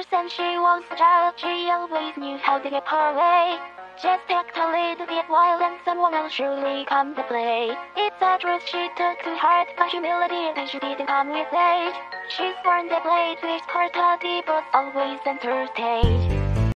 years and she was a child, she always knew how to get her way. Just act a little bit wild and someone else surely come to play. It's a truth she took to heart, a humility and she didn't come with age. She's born the blade with her toddy but always center stage.